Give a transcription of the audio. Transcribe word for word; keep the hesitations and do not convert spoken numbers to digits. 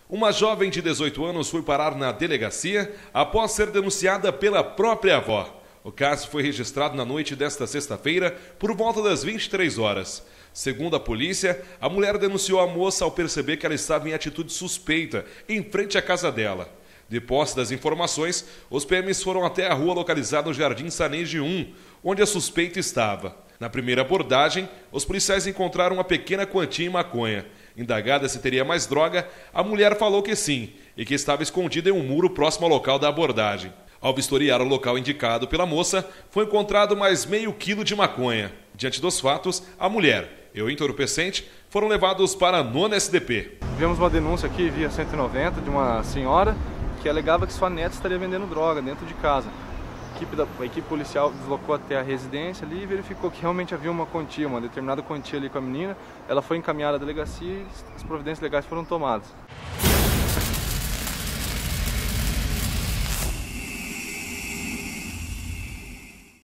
Uma jovem de dezoito anos foi parar na delegacia após ser denunciada pela própria avó. O caso foi registrado na noite desta sexta-feira, por volta das vinte e três horas. Segundo a polícia, a mulher denunciou a moça ao perceber que ela estava em atitude suspeita em frente à casa dela. De posse das informações, os P Ms foram até a rua localizada no Jardim Sanejo um, onde a suspeita estava. Na primeira abordagem, os policiais encontraram uma pequena quantia em maconha. Indagada se teria mais droga, a mulher falou que sim, e que estava escondida em um muro próximo ao local da abordagem. Ao vistoriar o local indicado pela moça, foi encontrado mais meio quilo de maconha. Diante dos fatos, a mulher e o entorpecente foram levados para a nona S D P. Tivemos uma denúncia aqui via cento e noventa de uma senhora que alegava que sua neta estaria vendendo droga dentro de casa. A equipe, da, a equipe policial deslocou até a residência ali e verificou que realmente havia uma quantia, uma determinada quantia ali com a menina. Ela foi encaminhada à delegacia e as providências legais foram tomadas.